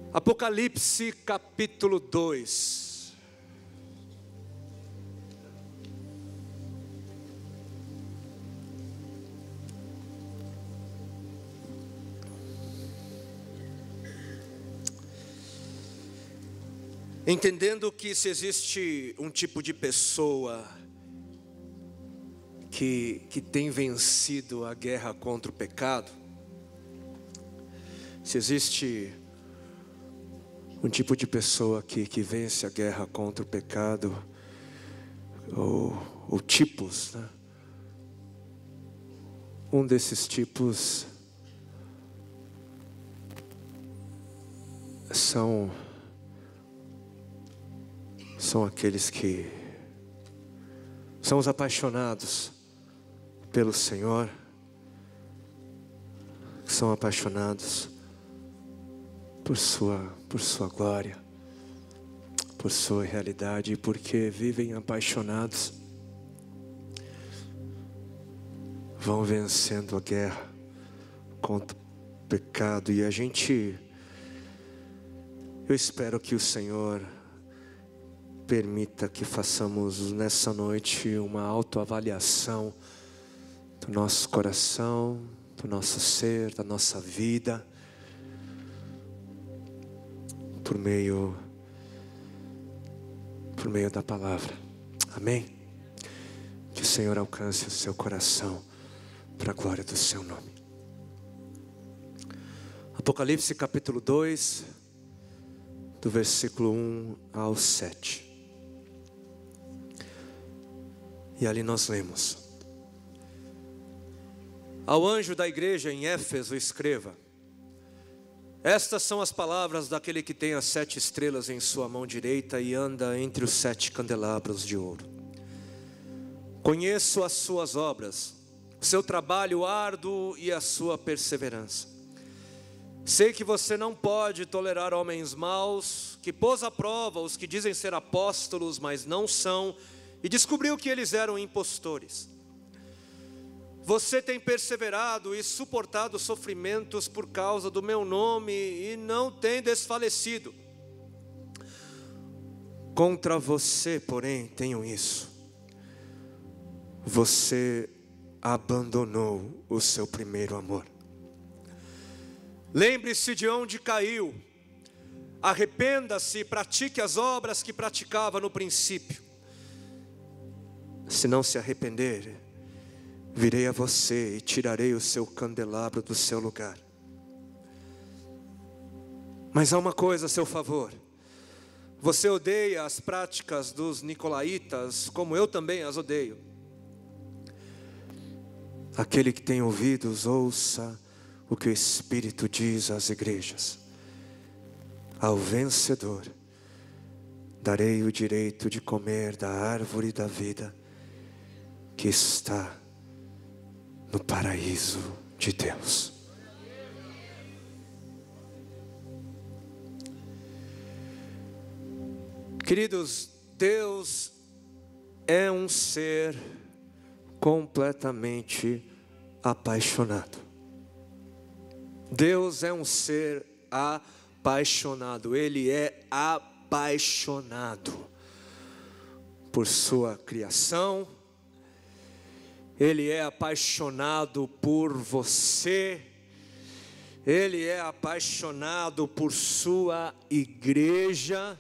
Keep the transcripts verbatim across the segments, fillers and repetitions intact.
Apocalipse capítulo dois. Entendendo que se existe um tipo de pessoa que, que tem vencido a guerra contra o pecado, se existe um tipo de pessoa que, que vence a guerra contra o pecado, ou, ou tipos, né? Um desses tipos são, são aqueles que são os apaixonados pelo Senhor, que são apaixonados por sua, por sua glória, por sua realidade, e porque vivem apaixonados, vão vencendo a guerra contra o pecado. E a gente, eu espero que o Senhor permita que façamos nessa noite uma autoavaliação do nosso coração, do nosso ser, da nossa vida, por meio, por meio da palavra. Amém? Que o Senhor alcance o seu coração para a glória do seu nome. Apocalipse capítulo dois, do versículo um ao sete. E ali nós lemos: ao anjo da igreja em Éfeso escreva: estas são as palavras daquele que tem as sete estrelas em sua mão direita e anda entre os sete candelabros de ouro. Conheço as suas obras, o seu trabalho árduo e a sua perseverança. Sei que você não pode tolerar homens maus, que pôs à prova os que dizem ser apóstolos, mas não são, e descobriu que eles eram impostores. Você tem perseverado e suportado sofrimentos por causa do meu nome e não tem desfalecido. Contra você, porém, tenho isso: você abandonou o seu primeiro amor. Lembre-se de onde caiu, arrependa-se e pratique as obras que praticava no princípio. Se não se arrepender, virei a você e tirarei o seu candelabro do seu lugar. Mas há uma coisa a seu favor: você odeia as práticas dos nicolaítas, como eu também as odeio. Aquele que tem ouvidos, ouça o que o Espírito diz às igrejas. Ao vencedor darei o direito de comer da árvore da vida que está no paraíso de Deus. Queridos, Deus é um ser completamente apaixonado. Deus é um ser apaixonado. Ele é apaixonado por sua criação. Ele é apaixonado por você. Ele é apaixonado por sua igreja.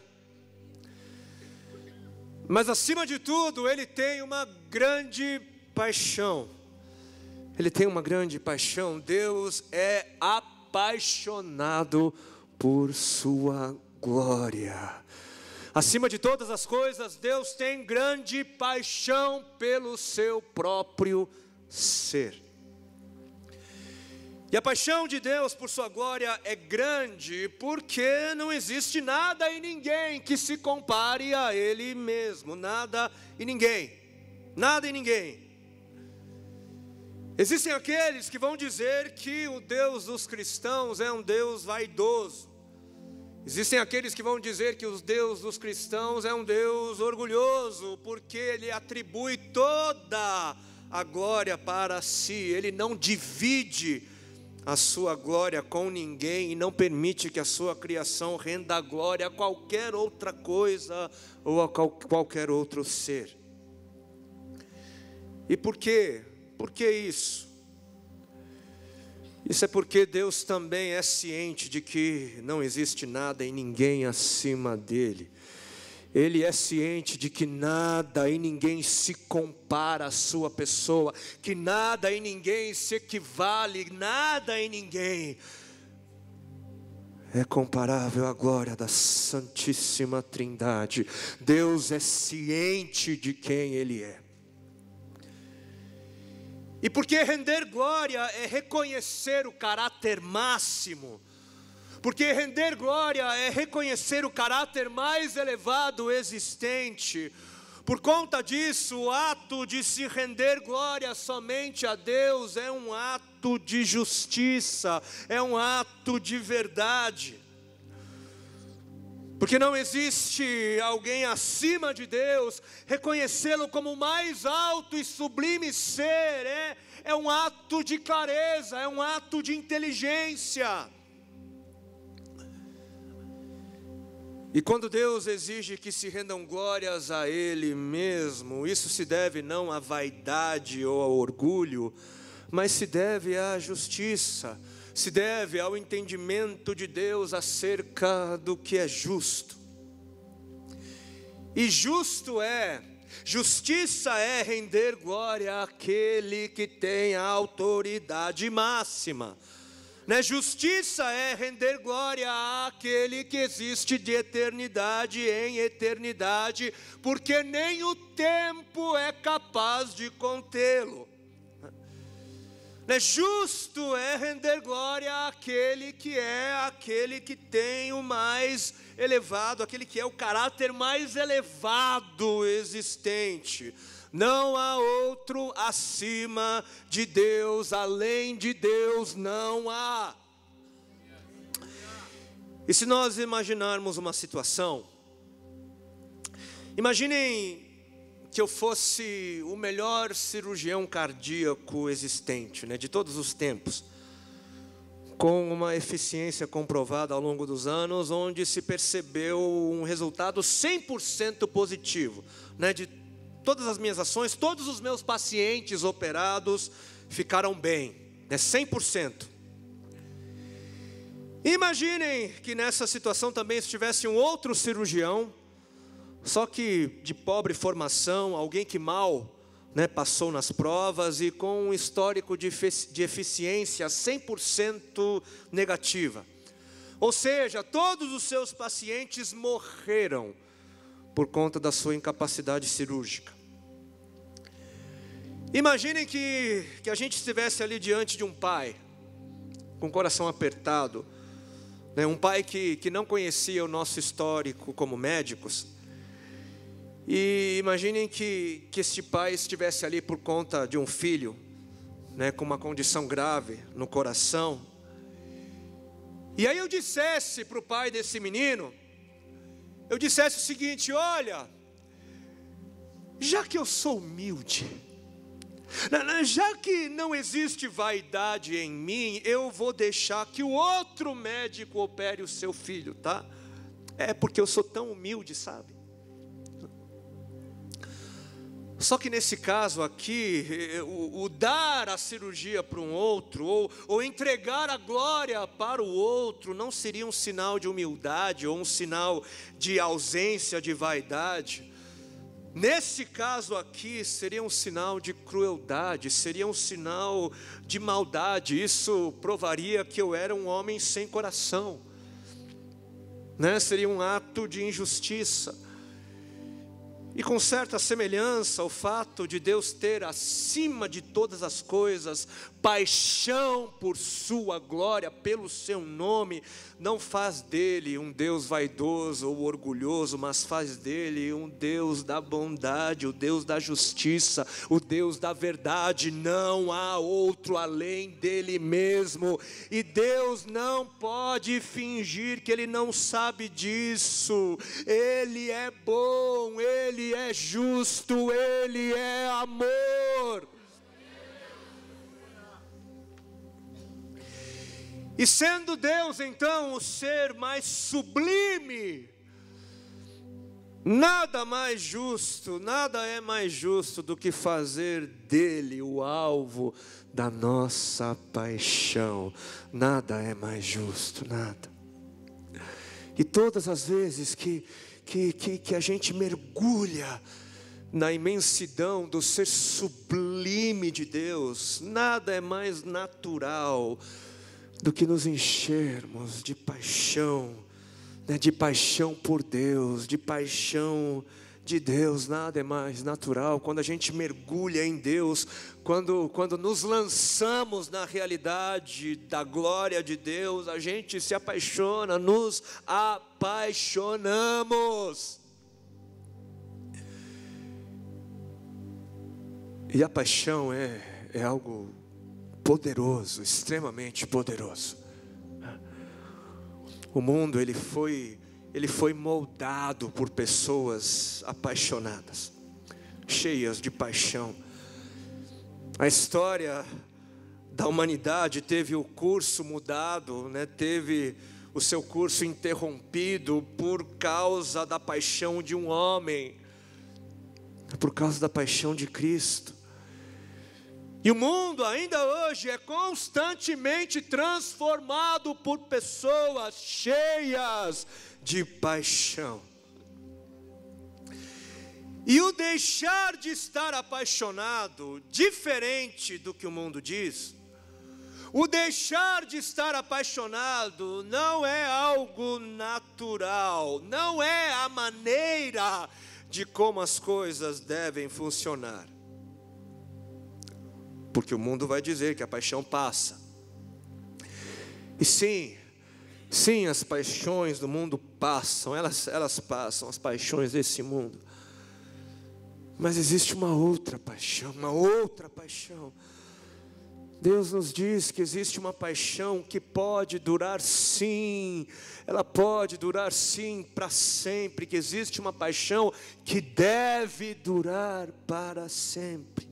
Mas acima de tudo, Ele tem uma grande paixão. Ele tem uma grande paixão. Deus é apaixonado por sua glória. Acima de todas as coisas, Deus tem grande paixão pelo seu próprio ser. E a paixão de Deus por sua glória é grande porque não existe nada e ninguém que se compare a Ele mesmo. Nada e ninguém. Nada e ninguém. Existem aqueles que vão dizer que o Deus dos cristãos é um Deus vaidoso. Existem aqueles que vão dizer que o Deus dos cristãos é um Deus orgulhoso, porque Ele atribui toda a glória para si. Ele não divide a sua glória com ninguém e não permite que a sua criação renda glória a qualquer outra coisa ou a qualquer outro ser. E por quê? Por que isso? Isso é porque Deus também é ciente de que não existe nada e ninguém acima dele. Ele é ciente de que nada e ninguém se compara à sua pessoa, que nada e ninguém se equivale, nada e ninguém é comparável à glória da Santíssima Trindade. Deus é ciente de quem Ele é. E porque render glória é reconhecer o caráter máximo, porque render glória é reconhecer o caráter mais elevado existente. Por conta disso, o ato de se render glória somente a Deus é um ato de justiça, é um ato de verdade. Porque não existe alguém acima de Deus, reconhecê-lo como o mais alto e sublime ser, é, é um ato de clareza, é um ato de inteligência. E quando Deus exige que se rendam glórias a Ele mesmo, isso se deve não à vaidade ou ao orgulho, mas se deve à justiça, se deve ao entendimento de Deus acerca do que é justo. E justo é, justiça é render glória àquele que tem a autoridade máxima. Né? Justiça é render glória àquele que existe de eternidade em eternidade, porque nem o tempo é capaz de contê-lo. Né? Justo é render glória àquele que é aquele que tem o mais elevado, aquele que é o caráter mais elevado existente. Não há outro acima de Deus, além de Deus não há. E se nós imaginarmos uma situação, imaginem que eu fosse o melhor cirurgião cardíaco existente, né, de todos os tempos, com uma eficiência comprovada ao longo dos anos, onde se percebeu um resultado cem por cento positivo, né, de todas as minhas ações, todos os meus pacientes operados ficaram bem, né, cem por cento. Imaginem que nessa situação também estivesse um outro cirurgião, só que de pobre formação, alguém que mal, né, passou nas provas e com um histórico de, de eficiência cem por cento negativa. Ou seja, todos os seus pacientes morreram por conta da sua incapacidade cirúrgica. Imaginem que, que a gente estivesse ali diante de um pai, com o coração apertado, né, um pai que, que não conhecia o nosso histórico como médicos. E imaginem que, que este pai estivesse ali por conta de um filho, né, com uma condição grave no coração. E aí eu dissesse para o pai desse menino, eu dissesse o seguinte: olha, já que eu sou humilde, já que não existe vaidade em mim, eu vou deixar que o outro médico opere o seu filho, tá? É porque eu sou tão humilde, sabe? Só que nesse caso aqui, o, o dar a cirurgia para um outro, ou, ou entregar a glória para o outro, não seria um sinal de humildade, ou um sinal de ausência de vaidade. Nesse caso aqui, seria um sinal de crueldade, seria um sinal de maldade. Isso provaria que eu era um homem sem coração, né? Seria um ato de injustiça. E com certa semelhança, o fato de Deus ter acima de todas as coisas paixão por sua glória, pelo seu nome, não faz dele um Deus vaidoso ou orgulhoso, mas faz dele um Deus da bondade, o Deus da justiça, o Deus da verdade. Não há outro além dele mesmo, e Deus não pode fingir que ele não sabe disso. Ele é bom, ele é justo, ele é amor. E sendo Deus então o ser mais sublime, nada mais justo, nada é mais justo do que fazer dele o alvo da nossa paixão. Nada é mais justo, nada. E todas as vezes que, que, que, que a gente mergulha na imensidão do ser sublime de Deus, nada é mais natural do que nos enchermos de paixão, né, de paixão por Deus, de paixão de Deus. Nada é mais natural. Quando a gente mergulha em Deus, quando, quando nos lançamos na realidade da glória de Deus, a gente se apaixona, nos apaixonamos. E a paixão é, é algo poderoso, extremamente poderoso. O mundo ele foi, ele foi moldado por pessoas apaixonadas, cheias de paixão. A história da humanidade teve o curso mudado, né? Teve o seu curso interrompido por causa da paixão de um homem, por causa da paixão de Cristo. E o mundo ainda hoje é constantemente transformado por pessoas cheias de paixão. E o deixar de estar apaixonado, diferente do que o mundo diz, o deixar de estar apaixonado não é algo natural, não é a maneira de como as coisas devem funcionar. Porque o mundo vai dizer que a paixão passa. E sim, sim, as paixões do mundo passam, elas, elas passam, as paixões desse mundo. Mas existe uma outra paixão, uma outra paixão. Deus nos diz que existe uma paixão que pode durar sim, ela pode durar sim para sempre, que existe uma paixão que deve durar para sempre.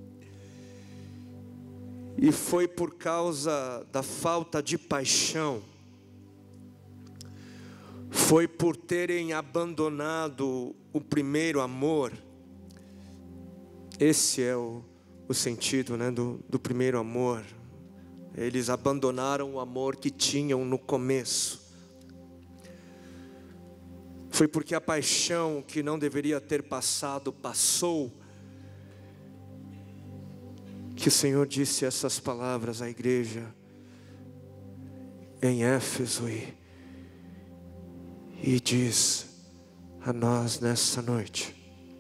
E foi por causa da falta de paixão, foi por terem abandonado o primeiro amor. Esse é o, o sentido, né, do, do primeiro amor. Eles abandonaram o amor que tinham no começo. Foi porque a paixão que não deveria ter passado, passou, que o Senhor disse essas palavras à igreja em Éfeso e, e diz a nós nessa noite.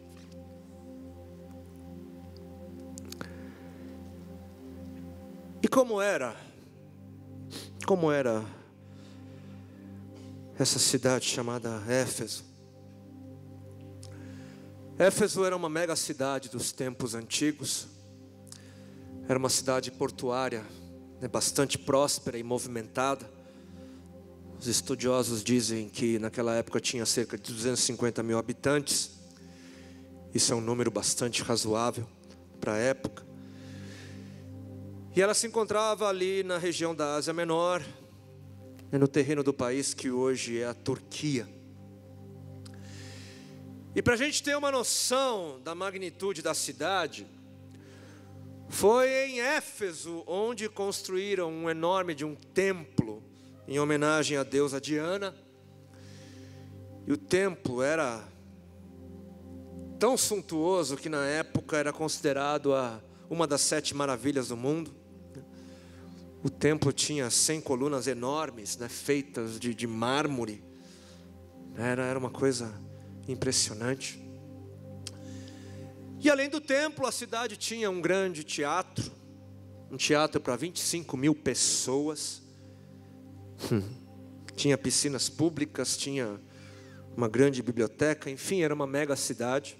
E como era, como era essa cidade chamada Éfeso? Éfeso era uma mega cidade dos tempos antigos. Era uma cidade portuária, né, bastante próspera e movimentada. Os estudiosos dizem que naquela época tinha cerca de duzentos e cinquenta mil habitantes. Isso é um número bastante razoável para a época. E ela se encontrava ali na região da Ásia Menor, né, no terreno do país que hoje é a Turquia. E para a gente ter uma noção da magnitude da cidade, foi em Éfeso onde construíram um enorme de um templo em homenagem à deusa Diana. E o templo era tão suntuoso que na época era considerado a, uma das sete maravilhas do mundo. O templo tinha cem colunas enormes, né, feitas de, de mármore. Era, era uma coisa impressionante. E além do templo, a cidade tinha um grande teatro, um teatro para vinte e cinco mil pessoas. Hum. Tinha piscinas públicas, tinha uma grande biblioteca, enfim, era uma mega cidade.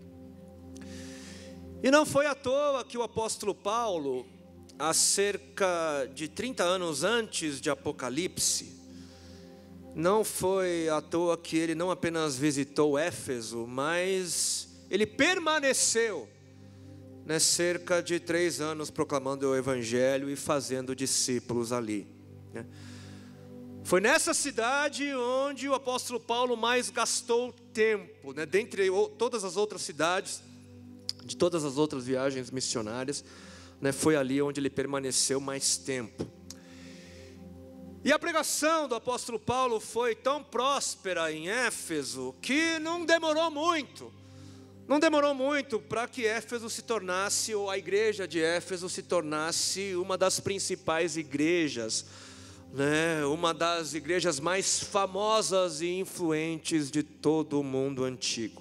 E não foi à toa que o apóstolo Paulo, há cerca de trinta anos antes de Apocalipse, não foi à toa que ele não apenas visitou Éfeso, mas ele permaneceu, né, cerca de três anos proclamando o Evangelho e fazendo discípulos ali. né? Foi nessa cidade onde o apóstolo Paulo mais gastou tempo, né? Dentre todas as outras cidades, de todas as outras viagens missionárias, né? Foi ali onde ele permaneceu mais tempo. E a pregação do apóstolo Paulo foi tão próspera em Éfeso que não demorou muito. Não demorou muito para que Éfeso se tornasse, ou a igreja de Éfeso se tornasse uma das principais igrejas, né? Uma das igrejas mais famosas e influentes de todo o mundo antigo.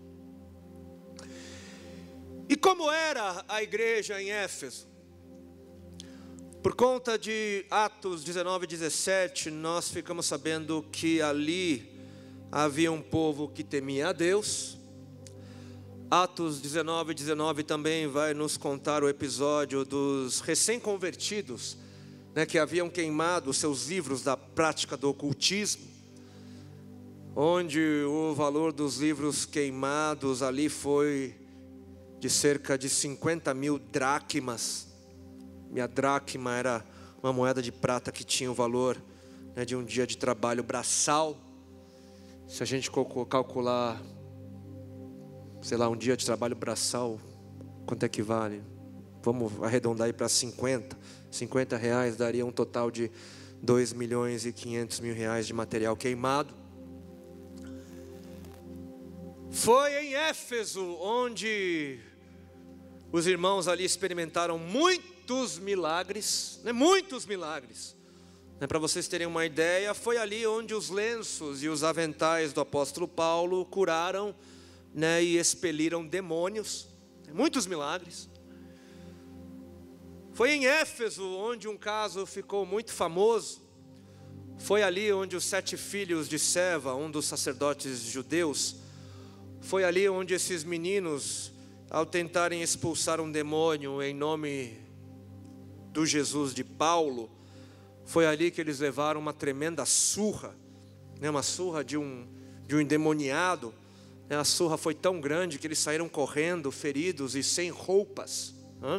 E como era a igreja em Éfeso? Por conta de Atos dezenove, dezessete, nós ficamos sabendo que ali havia um povo que temia a Deus. Atos dezenove, dezenove também vai nos contar o episódio dos recém-convertidos, né, que haviam queimado seus livros da prática do ocultismo, onde o valor dos livros queimados ali foi de cerca de cinquenta mil dracmas. Minha dracma era uma moeda de prata que tinha o valor, né, de um dia de trabalho braçal. Se a gente calcular, sei lá, um dia de trabalho braçal, quanto é que vale? Vamos arredondar aí para cinquenta. cinquenta reais daria um total de dois milhões e quinhentos mil reais de material queimado. Foi em Éfeso onde os irmãos ali experimentaram muitos milagres, né? Muitos milagres. Né? Para vocês terem uma ideia, foi ali onde os lenços e os aventais do apóstolo Paulo curaram, né, e expeliram demônios. Muitos milagres. Foi em Éfeso onde um caso ficou muito famoso. Foi ali onde os sete filhos de Seva, um dos sacerdotes judeus, foi ali onde esses meninos, ao tentarem expulsar um demônio em nome do Jesus de Paulo, foi ali que eles levaram uma tremenda surra, né, uma surra de um, de um endemoniado. A surra foi tão grande que eles saíram correndo, feridos e sem roupas.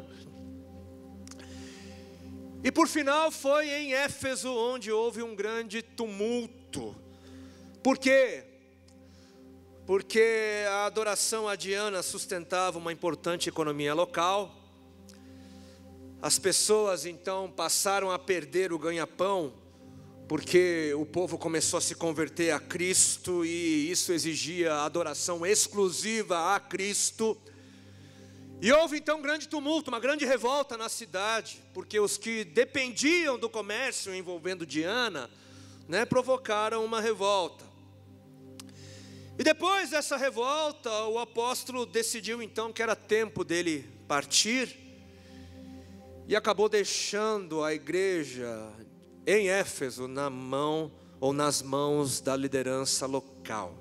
E por final foi em Éfeso onde houve um grande tumulto. Por quê? Porque a adoração a Diana sustentava uma importante economia local. As pessoas então passaram a perder o ganha-pão, porque o povo começou a se converter a Cristo e isso exigia adoração exclusiva a Cristo. E houve então um grande tumulto, uma grande revolta na cidade, porque os que dependiam do comércio envolvendo Diana, né, provocaram uma revolta. E depois dessa revolta, o apóstolo decidiu então que era tempo dele partir e acabou deixando a igreja em Éfeso na mão ou nas mãos da liderança local.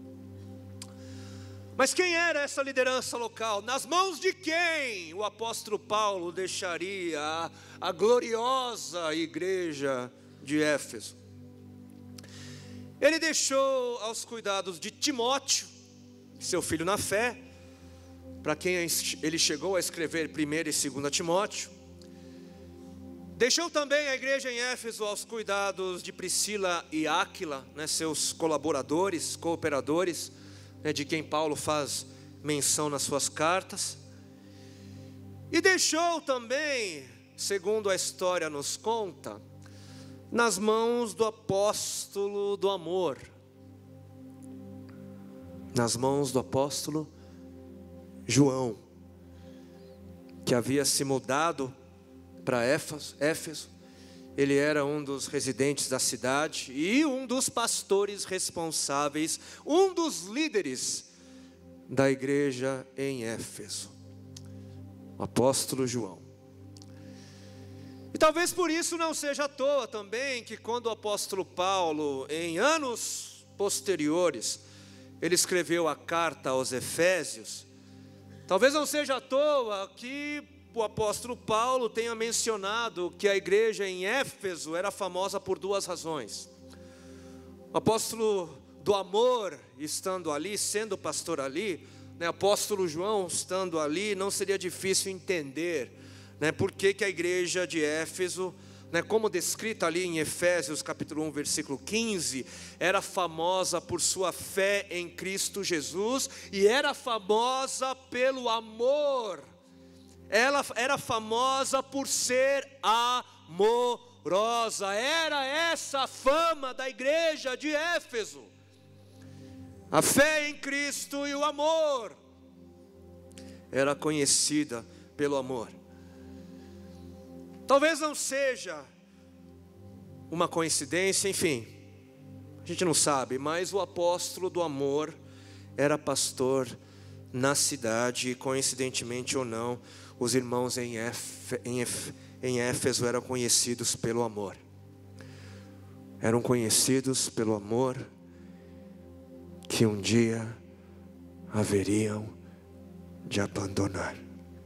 Mas quem era essa liderança local? Nas mãos de quem o apóstolo Paulo deixaria a, a gloriosa igreja de Éfeso? Ele deixou aos cuidados de Timóteo, seu filho na fé, para quem ele chegou a escrever primeira e segunda Timóteo. Deixou também a igreja em Éfeso aos cuidados de Priscila e Áquila, né, seus colaboradores, cooperadores, né, de quem Paulo faz menção nas suas cartas. E deixou também, segundo a história nos conta, nas mãos do apóstolo do amor, nas mãos do apóstolo João, que havia se mudado para Éfeso. Ele era um dos residentes da cidade e um dos pastores responsáveis, um dos líderes da igreja em Éfeso, o apóstolo João. E talvez por isso não seja à toa também que quando o apóstolo Paulo, em anos posteriores, ele escreveu a carta aos Efésios, talvez não seja à toa que o apóstolo Paulo tenha mencionado que a igreja em Éfeso era famosa por duas razões. O apóstolo do amor estando ali, sendo pastor ali, né, apóstolo João estando ali, não seria difícil entender, né, por que que a igreja de Éfeso né, como descrita ali em Efésios capítulo um, versículo quinze, era famosa por sua fé em Cristo Jesus, e era famosa pelo amor. Ela era famosa por ser amorosa. Era essa a fama da igreja de Éfeso. A fé em Cristo e o amor. Era conhecida pelo amor. Talvez não seja uma coincidência, enfim, a gente não sabe, mas o apóstolo do amor era pastor na cidade, e coincidentemente ou não, os irmãos em, Éf, em, Éf, em Éfeso eram conhecidos pelo amor. Eram conhecidos pelo amor que um dia haveriam de abandonar.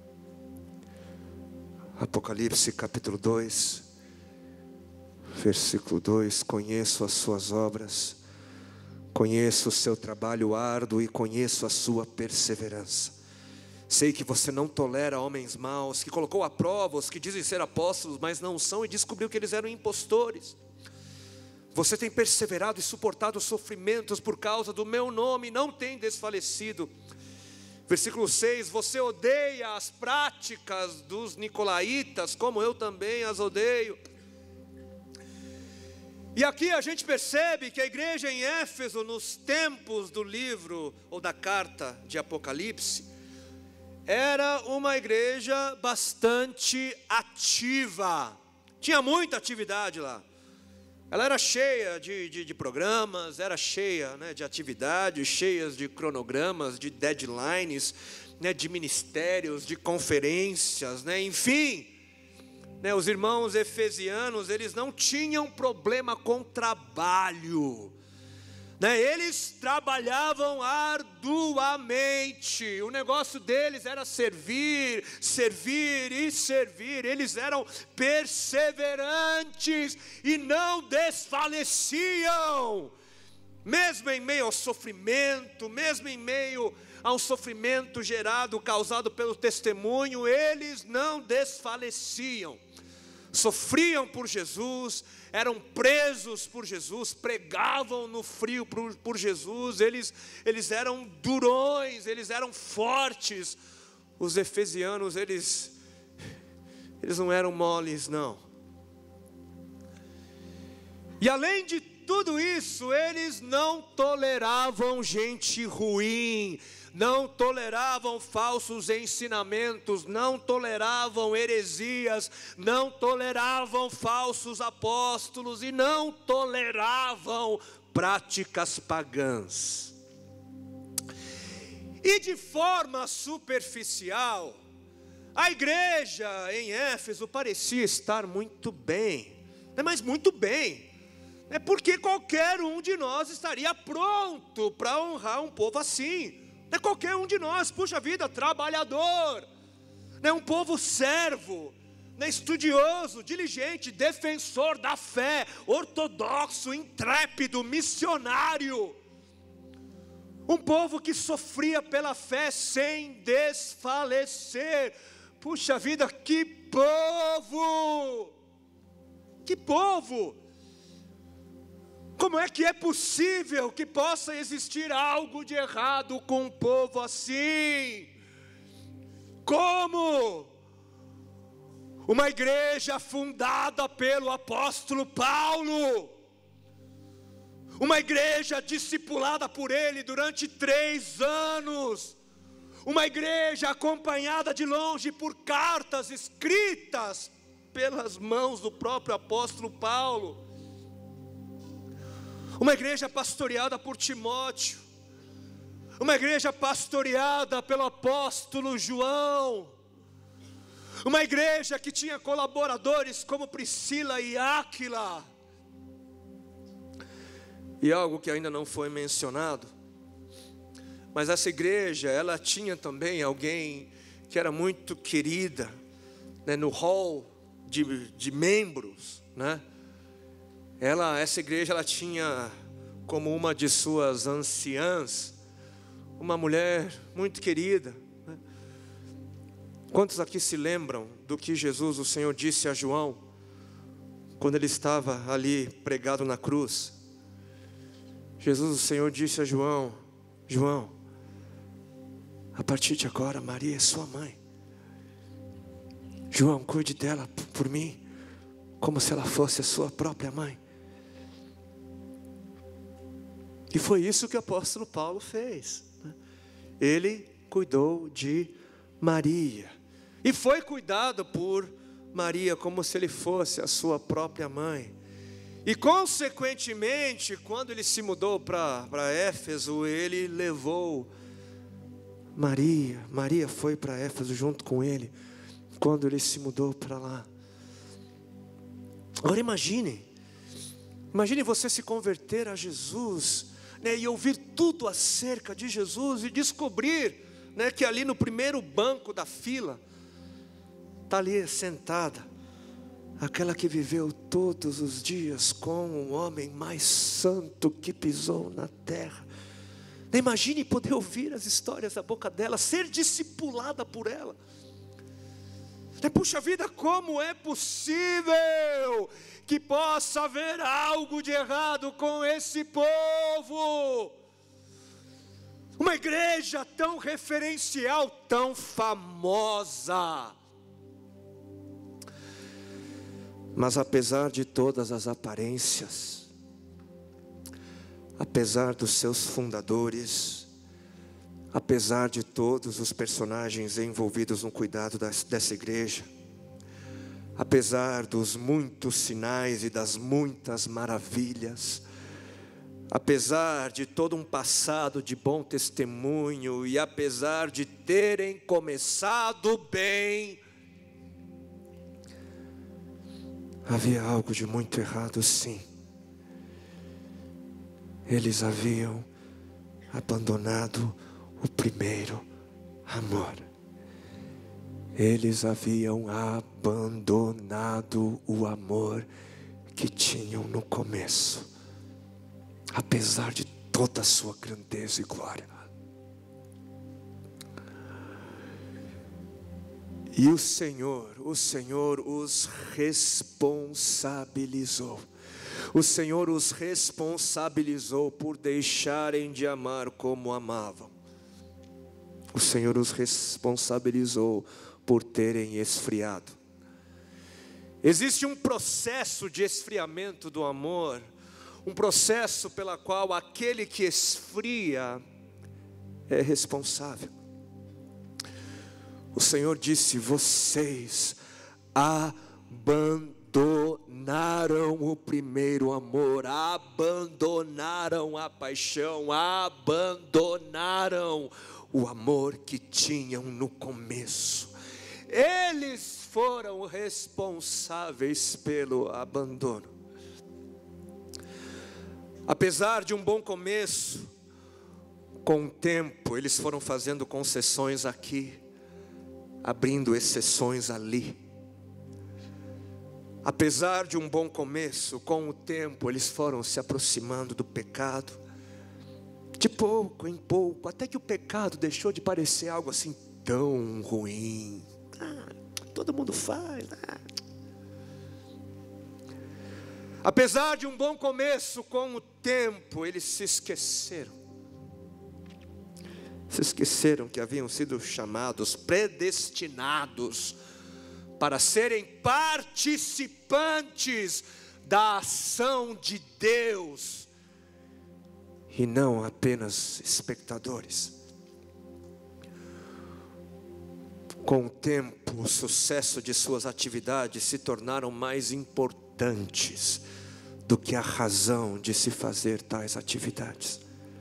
Apocalipse capítulo dois, versículo dois: conheço as suas obras, conheço o seu trabalho árduo e conheço a sua perseverança. Sei que você não tolera homens maus, que colocou à prova os que dizem ser apóstolos, mas não são, e descobriu que eles eram impostores. Você tem perseverado e suportado sofrimentos por causa do meu nome, não tem desfalecido. Versículo seis: você odeia as práticas dos nicolaítas, como eu também as odeio. E aqui a gente percebe que a igreja em Éfeso, nos tempos do livro ou da carta de Apocalipse, era uma igreja bastante ativa. Tinha muita atividade lá. Ela era cheia de, de, de programas, era cheia, né, de atividades, cheias de cronogramas, de deadlines, né, de ministérios, de conferências, né, enfim. Né, os irmãos efesianos, eles não tinham problema com trabalho. Né, eles trabalhavam arduamente. O negócio deles era servir, servir e servir. Eles eram perseverantes e não desfaleciam, mesmo em meio ao sofrimento, mesmo em meio a um sofrimento gerado, causado pelo testemunho, eles não desfaleciam. Sofriam por Jesus, eram presos por Jesus, pregavam no frio por, por Jesus, eles, eles eram durões, eles eram fortes. Os efesianos, eles, eles não eram moles, não. E além de tudo isso, eles não toleravam gente ruim, não toleravam falsos ensinamentos, não toleravam heresias, não toleravam falsos apóstolos e não toleravam práticas pagãs. E de forma superficial, a igreja em Éfeso parecia estar muito bem, mas muito bem, é porque qualquer um de nós estaria pronto para honrar um povo assim. É qualquer um de nós, puxa vida, trabalhador, né, um povo servo, né, estudioso, diligente, defensor da fé, ortodoxo, intrépido, missionário. Um povo que sofria pela fé sem desfalecer. Puxa vida, que povo! Que povo! Como é que é possível que possa existir algo de errado com um povo assim? Como? Uma igreja fundada pelo apóstolo Paulo, uma igreja discipulada por ele durante três anos, uma igreja acompanhada de longe por cartas escritas pelas mãos do próprio apóstolo Paulo, uma igreja pastoreada por Timóteo, uma igreja pastoreada pelo apóstolo João, uma igreja que tinha colaboradores como Priscila e Áquila. E algo que ainda não foi mencionado, mas essa igreja, ela tinha também alguém que era muito querida, né, no hall de, de membros, né? Ela, essa igreja, ela tinha como uma de suas anciãs, uma mulher muito querida, né? Quantos aqui se lembram do que Jesus, o Senhor, disse a João, quando ele estava ali pregado na cruz, Jesus, o Senhor, disse a João: João, a partir de agora Maria é sua mãe. João, cuide dela por mim, como se ela fosse a sua própria mãe. E foi isso que o apóstolo Paulo fez. Ele cuidou de Maria, e foi cuidado por Maria como se ele fosse a sua própria mãe. E consequentemente, quando ele se mudou para Éfeso, ele levou Maria. Maria foi para Éfeso junto com ele, quando ele se mudou para lá. Agora imagine, imagine você se converter a Jesus, né, e ouvir tudo acerca de Jesus, e descobrir, né, que ali no primeiro banco da fila, está ali sentada aquela que viveu todos os dias com o homem mais santo que pisou na terra. Imagine poder ouvir as histórias da boca dela, ser discipulada por ela. Puxa vida, como é possível que possa haver algo de errado com esse povo? Uma igreja tão referencial, tão famosa. Mas apesar de todas as aparências, apesar dos seus fundadores, apesar de todos os personagens envolvidos no cuidado dessa igreja, apesar dos muitos sinais e das muitas maravilhas, apesar de todo um passado de bom testemunho, e apesar de terem começado bem, havia algo de muito errado, sim. Eles haviam abandonado o primeiro amor. Eles haviam abandonado o amor que tinham no começo, apesar de toda a sua grandeza e glória. E o Senhor, o Senhor os responsabilizou. O Senhor os responsabilizou por deixarem de amar como amavam. O Senhor os responsabilizou por terem esfriado. Existe um processo de esfriamento do amor, um processo pela qual aquele que esfria é responsável. O Senhor disse: vocês abandonaram o primeiro amor, abandonaram a paixão, abandonaram o amor que tinham no começo. Eles foram responsáveis pelo abandono. Apesar de um bom começo, com o tempo eles foram fazendo concessões aqui, abrindo exceções ali. Apesar de um bom começo, com o tempo eles foram se aproximando do pecado, de pouco em pouco, até que o pecado deixou de parecer algo assim tão ruim. Ah, todo mundo faz. Ah. Apesar de um bom começo, com o tempo eles se esqueceram. Se esqueceram que haviam sido chamados, predestinados para serem participantes da ação de Deus, e não apenas espectadores. Com o tempo, o sucesso de suas atividades se tornaram mais importantes do que a razão de se fazer tais atividades.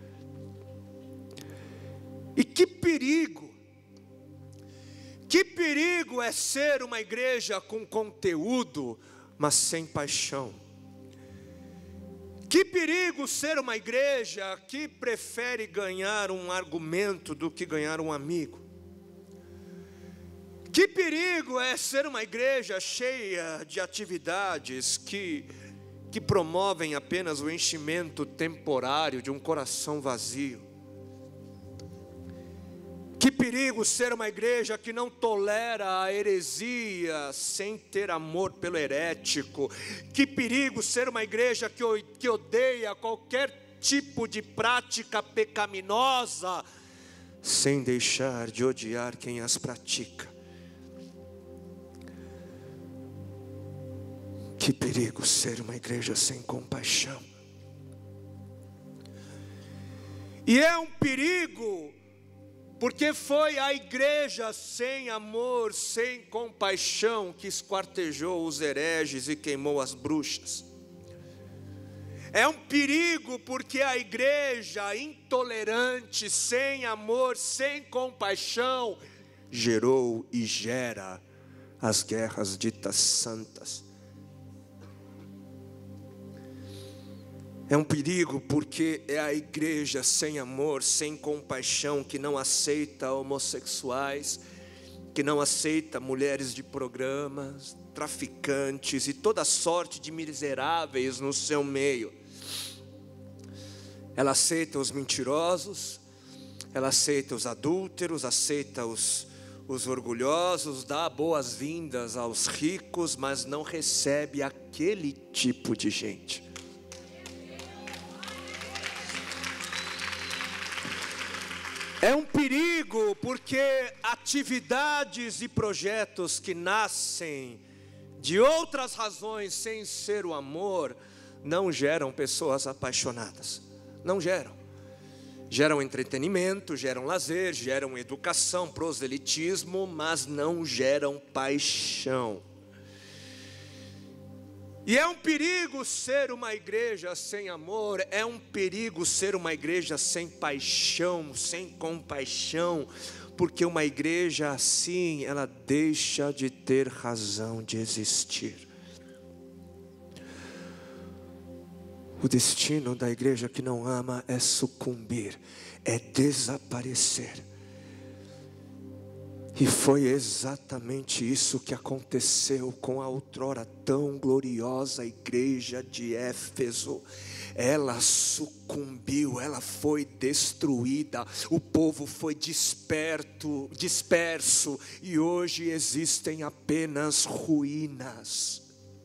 E que perigo, que perigo é ser uma igreja com conteúdo, mas sem paixão. Que perigo ser uma igreja que prefere ganhar um argumento do que ganhar um amigo. Que perigo é ser uma igreja cheia de atividades que, que promovem apenas o enchimento temporário de um coração vazio. Que perigo perigo ser uma igreja que não tolera a heresia sem ter amor pelo herético. Que perigo ser uma igreja que, que odeia qualquer tipo de prática pecaminosa sem deixar de odiar quem as pratica. Que perigo ser uma igreja sem compaixão. E é um perigo, porque foi a igreja sem amor, sem compaixão, que esquartejou os hereges e queimou as bruxas. É um perigo, porque a igreja intolerante, sem amor, sem compaixão, gerou e gera as guerras ditas santas. É um perigo porque é a igreja sem amor, sem compaixão, que não aceita homossexuais, que não aceita mulheres de programas, traficantes e toda sorte de miseráveis no seu meio. Ela aceita os mentirosos, ela aceita os adúlteros, aceita os, os orgulhosos, dá boas-vindas aos ricos, mas não recebe aquele tipo de gente. É um perigo porque atividades e projetos que nascem de outras razões sem ser o amor, não geram pessoas apaixonadas, não geram. Geram entretenimento, geram lazer, geram educação, proselitismo, mas não geram paixão. E é um perigo ser uma igreja sem amor, é um perigo ser uma igreja sem paixão, sem compaixão, porque uma igreja assim, ela deixa de ter razão de existir. O destino da igreja que não ama é sucumbir, é desaparecer. E foi exatamente isso que aconteceu com a outrora tão gloriosa igreja de Éfeso. Ela sucumbiu, ela foi destruída, o povo foi disperto, disperso, e hoje existem apenas ruínas.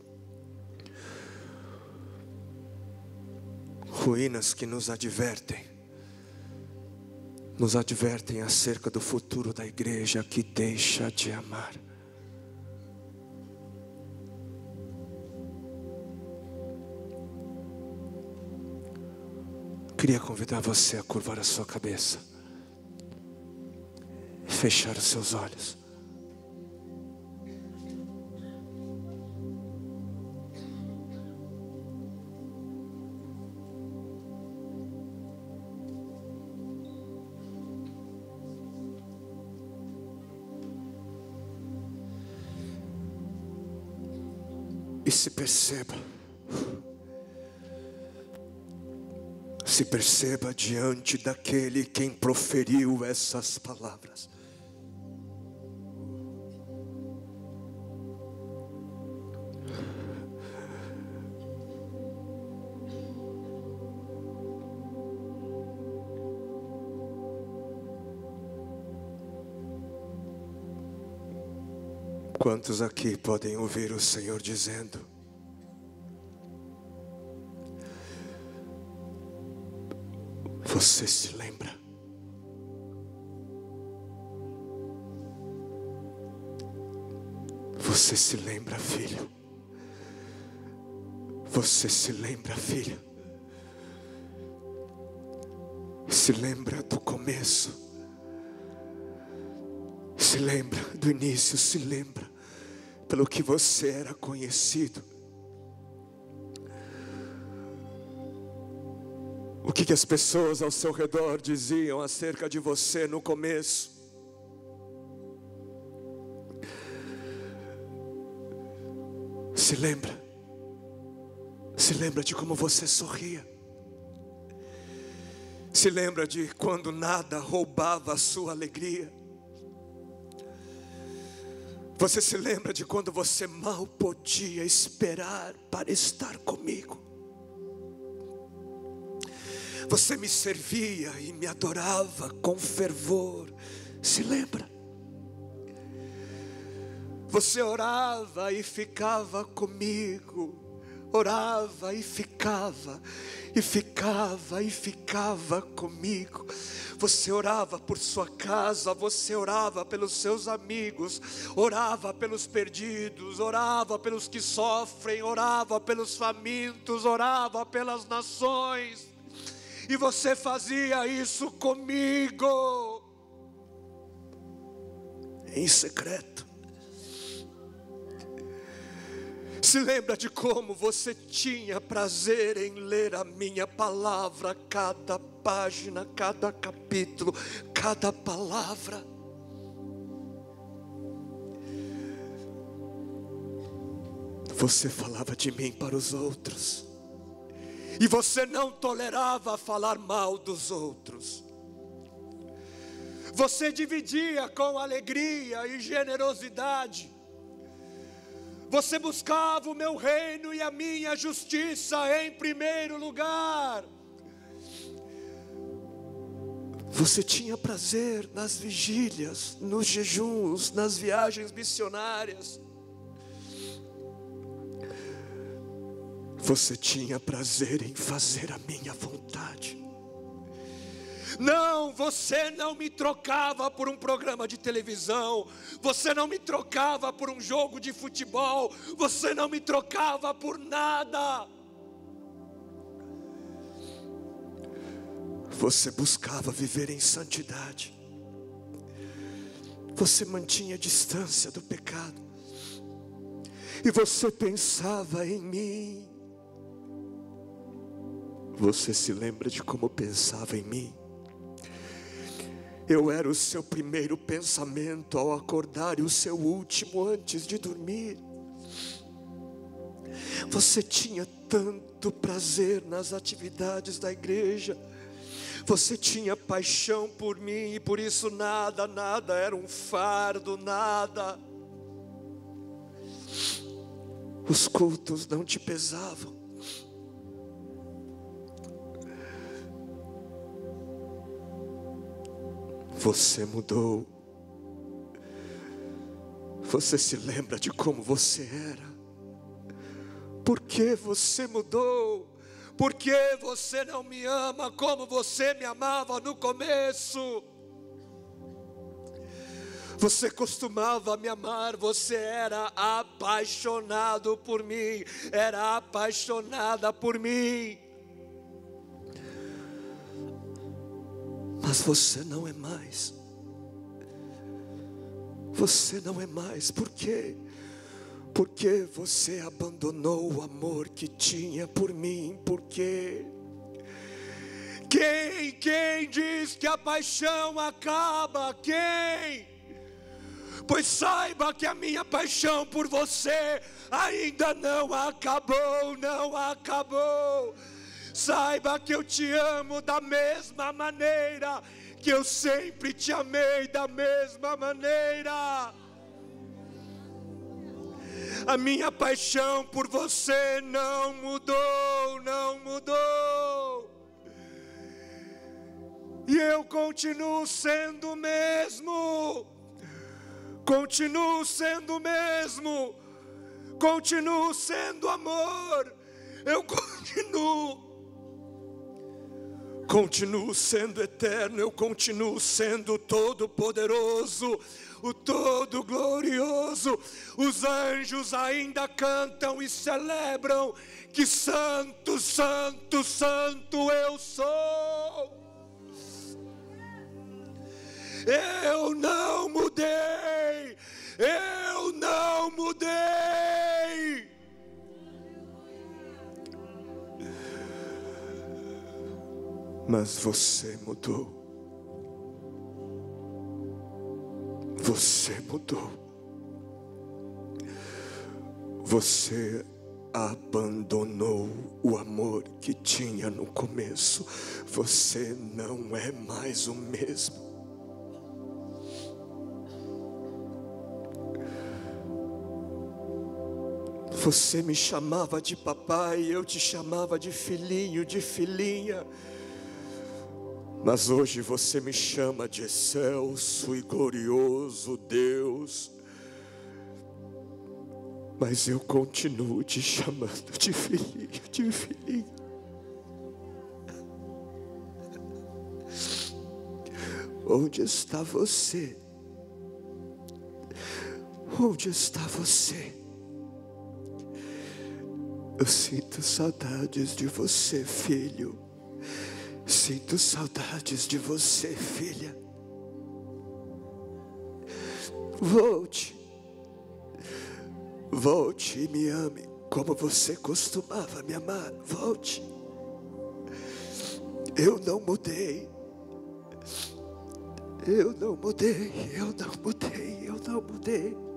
Ruínas que nos advertem. Nos advertem acerca do futuro da igreja que deixa de amar. Queria convidar você a curvar a sua cabeça, fechar os seus olhos. E se perceba, se perceba diante daquele quem proferiu essas palavras. Quantos aqui podem ouvir o Senhor dizendo: você se lembra? Você se lembra, filho? Você se lembra, filha? Se lembra do começo? Se lembra do início? Se lembra pelo que você era conhecido? O que, que as pessoas ao seu redor diziam acerca de você no começo? Se lembra? Se lembra de como você sorria? Se lembra de quando nada roubava a sua alegria? Você se lembra de quando você mal podia esperar para estar comigo? Você me servia e me adorava com fervor, Se lembra? Você orava e ficava comigo, orava e ficava, e ficava e ficava comigo. Você orava por sua casa, você orava pelos seus amigos, orava pelos perdidos, orava pelos que sofrem, orava pelos famintos, orava pelas nações. E você fazia isso comigo, em secreto. Se lembra de como você tinha prazer em ler a minha palavra, cada página, cada capítulo, cada palavra. Você falava de mim para os outros, e você não tolerava falar mal dos outros. Você dividia com alegria e generosidade. Você buscava o meu reino e a minha justiça em primeiro lugar. Você tinha prazer nas vigílias, nos jejuns, nas viagens missionárias. Você tinha prazer em fazer a minha vontade. Não, você não me trocava por um programa de televisão, você não me trocava por um jogo de futebol, você não me trocava por nada. Você buscava viver em santidade, você mantinha distância do pecado, e você pensava em mim. Você se lembra de como pensava em mim? Eu era o seu primeiro pensamento ao acordar e o seu último antes de dormir. Você tinha tanto prazer nas atividades da igreja. Você tinha paixão por mim e por isso nada, nada era um fardo, nada. Os cultos não te pesavam. Você mudou. Você se lembra de como você era? Por que você mudou? Por que você não me ama como você me amava no começo? Você costumava me amar, você era apaixonado por mim, era apaixonada por mim. Mas você não é mais. Você não é mais. Por quê? Porque você abandonou o amor que tinha por mim. Por quê? Quem, quem diz que a paixão acaba? Quem? Pois saiba que a minha paixão por você ainda não acabou, não acabou. Saiba que eu te amo da mesma maneira que eu sempre te amei, da mesma maneira. A minha paixão por você não mudou, não mudou. E eu continuo sendo o mesmo. Continuo sendo o mesmo. Continuo sendo amor. Eu continuo. Continuo sendo eterno, eu continuo sendo todo-poderoso, o todo-glorioso. Os anjos ainda cantam e celebram que santo, santo, santo eu sou. Eu não mudei, eu não mudei. Mas você mudou. Você mudou. Você abandonou o amor que tinha no começo. Você não é mais o mesmo. Você me chamava de papai, eu te chamava de filhinho, de filhinha. Mas hoje você me chama de excelso e glorioso Deus. Mas eu continuo te chamando de filhinho, de filhinho. Onde está você? Onde está você? Eu sinto saudades de você, filho. Sinto saudades de você, filha. Volte. Volte e me ame como você costumava me amar. Volte. Eu não mudei. Eu não mudei. Eu não mudei. Eu não mudei.